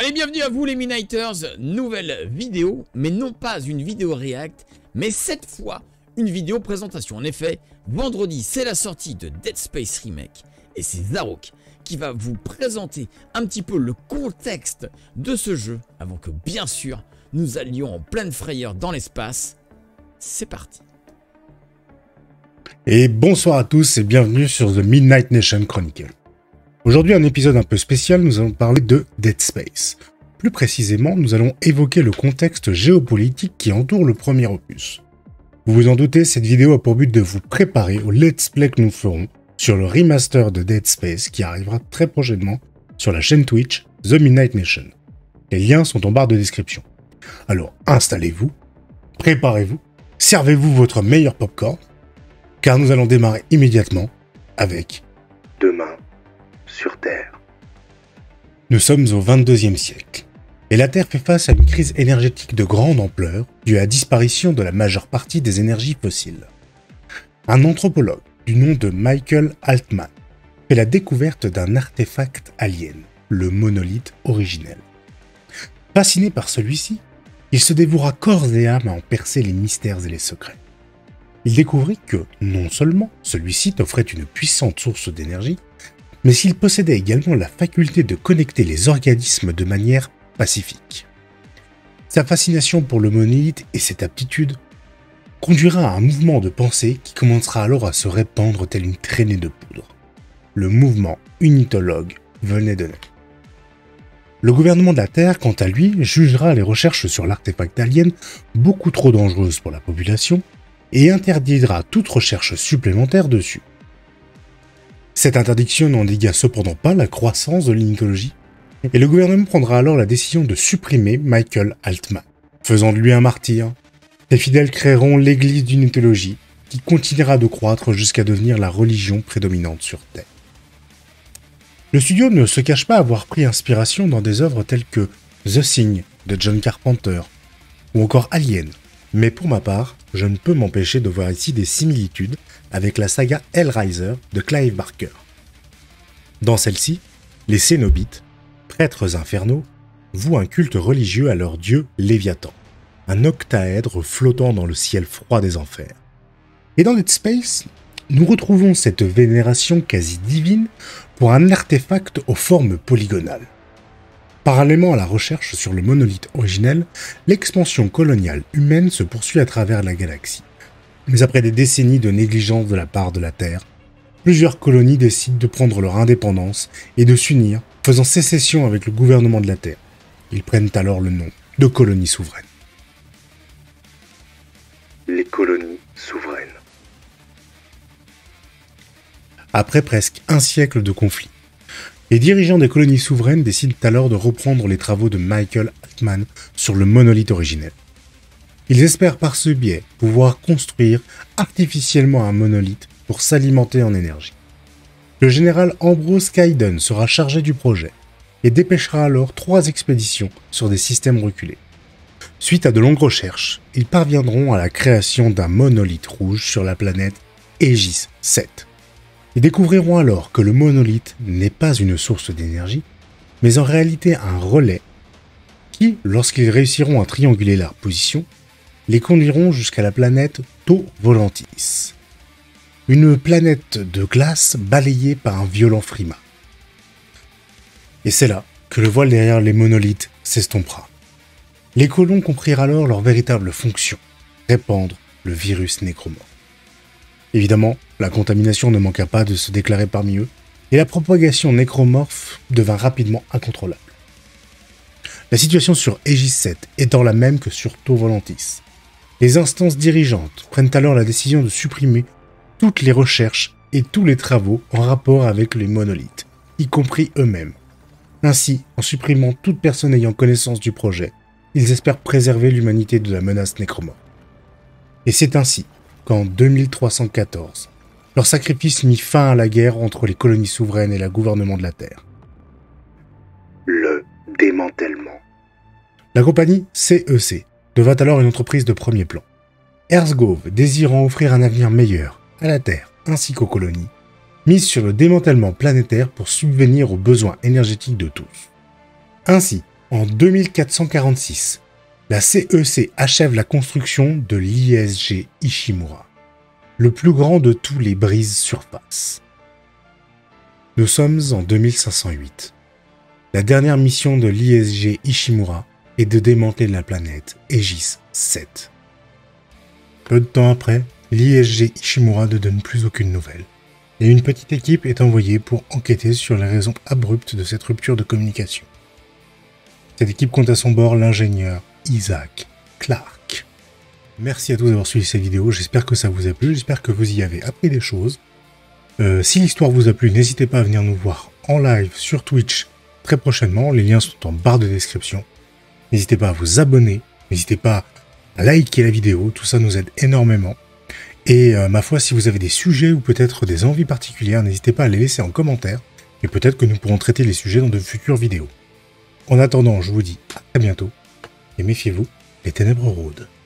Allez, bienvenue à vous les Midnighters, nouvelle vidéo, mais non pas une vidéo react, mais cette fois une vidéo présentation. En effet, vendredi c'est la sortie de Dead Space Remake et c'est Zarok qui va vous présenter un petit peu le contexte de ce jeu avant que bien sûr nous allions en pleine frayeur dans l'espace. C'est parti. Et bonsoir à tous et bienvenue sur The Midnight Nation Chronicle. Aujourd'hui, un épisode un peu spécial, nous allons parler de Dead Space. Plus précisément, nous allons évoquer le contexte géopolitique qui entoure le premier opus. Vous vous en doutez, cette vidéo a pour but de vous préparer au let's play que nous ferons sur le remaster de Dead Space qui arrivera très prochainement sur la chaîne Twitch The Midnight Nation. Les liens sont en barre de description. Alors installez-vous, préparez-vous, servez-vous votre meilleur popcorn, car nous allons démarrer immédiatement avec Demain sur Terre. Nous sommes au 22e siècle, et la Terre fait face à une crise énergétique de grande ampleur due à la disparition de la majeure partie des énergies fossiles. Un anthropologue du nom de Michael Altman fait la découverte d'un artefact alien, le monolithe originel. Fasciné par celui-ci, il se dévouera corps et âme à en percer les mystères et les secrets. Il découvrit que, non seulement celui-ci offrait une puissante source d'énergie, mais s'il possédait également la faculté de connecter les organismes de manière pacifique. Sa fascination pour le monolithe et cette aptitude conduira à un mouvement de pensée qui commencera alors à se répandre tel une traînée de poudre. Le mouvement unitologue venait de naître. Le gouvernement de la Terre, quant à lui, jugera les recherches sur l'artefact alien beaucoup trop dangereuses pour la population et interdira toute recherche supplémentaire dessus. Cette interdiction n'endiguera cependant pas la croissance de l'unitologie, et le gouvernement prendra alors la décision de supprimer Michael Altman. Faisant de lui un martyr, les fidèles créeront l'église d'unitologie, qui continuera de croître jusqu'à devenir la religion prédominante sur Terre. Le studio ne se cache pas avoir pris inspiration dans des œuvres telles que The Thing de John Carpenter, ou encore Alien, mais pour ma part, je ne peux m'empêcher de voir ici des similitudes avec la saga Hellraiser de Clive Barker. Dans celle-ci, les Cénobites, prêtres infernaux, vouent un culte religieux à leur dieu Léviathan, un octaèdre flottant dans le ciel froid des enfers. Et dans Dead Space, nous retrouvons cette vénération quasi divine pour un artefact aux formes polygonales. Parallèlement à la recherche sur le monolithe originel, l'expansion coloniale humaine se poursuit à travers la galaxie. Mais après des décennies de négligence de la part de la Terre, plusieurs colonies décident de prendre leur indépendance et de s'unir, faisant sécession avec le gouvernement de la Terre. Ils prennent alors le nom de colonies souveraines. Les colonies souveraines. Après presque un siècle de conflit, les dirigeants des colonies souveraines décident alors de reprendre les travaux de Michael Altman sur le monolithe originel. Ils espèrent par ce biais pouvoir construire artificiellement un monolithe pour s'alimenter en énergie. Le général Ambrose Kayden sera chargé du projet et dépêchera alors 3 expéditions sur des systèmes reculés. Suite à de longues recherches, ils parviendront à la création d'un monolithe rouge sur la planète Aegis 7. Ils découvriront alors que le monolithe n'est pas une source d'énergie, mais en réalité un relais qui, lorsqu'ils réussiront à trianguler leur position, les conduiront jusqu'à la planète Tau Volantis. Une planète de glace balayée par un violent frima. Et c'est là que le voile derrière les monolithes s'estompera. Les colons comprirent alors leur véritable fonction, répandre le virus nécromorphe. Évidemment, la contamination ne manqua pas de se déclarer parmi eux, et la propagation nécromorphe devint rapidement incontrôlable. La situation sur Aegis 7 étant la même que sur Tau Volantis, les instances dirigeantes prennent alors la décision de supprimer toutes les recherches et tous les travaux en rapport avec les monolithes, y compris eux-mêmes. Ainsi, en supprimant toute personne ayant connaissance du projet, ils espèrent préserver l'humanité de la menace nécromorphe. Et c'est ainsi qu'en 2314, leur sacrifice mit fin à la guerre entre les colonies souveraines et le gouvernement de la Terre. Le démantèlement. La compagnie CEC devint alors une entreprise de premier plan. Erzgov, désirant offrir un avenir meilleur à la Terre ainsi qu'aux colonies, mise sur le démantèlement planétaire pour subvenir aux besoins énergétiques de tous. Ainsi, En 2446, la CEC achève la construction de l'ISG Ishimura, le plus grand de tous les brise-surface. Nous sommes en 2508. La dernière mission de l'ISG Ishimura est de démanteler la planète Aegis 7. Peu de temps après, l'ISG Ishimura ne donne plus aucune nouvelle, et une petite équipe est envoyée pour enquêter sur les raisons abruptes de cette rupture de communication. Cette équipe compte à son bord l'ingénieur Isaac Clarke. Merci à tous d'avoir suivi cette vidéo, j'espère que ça vous a plu, j'espère que vous y avez appris des choses. Si l'histoire vous a plu, n'hésitez pas à venir nous voir en live sur Twitch très prochainement, les liens sont en barre de description. N'hésitez pas à vous abonner, n'hésitez pas à liker la vidéo, tout ça nous aide énormément. Et ma foi, si vous avez des sujets ou peut-être des envies particulières, n'hésitez pas à les laisser en commentaire, et peut-être que nous pourrons traiter les sujets dans de futures vidéos. En attendant, je vous dis à très bientôt, et méfiez-vous, les ténèbres rôdent.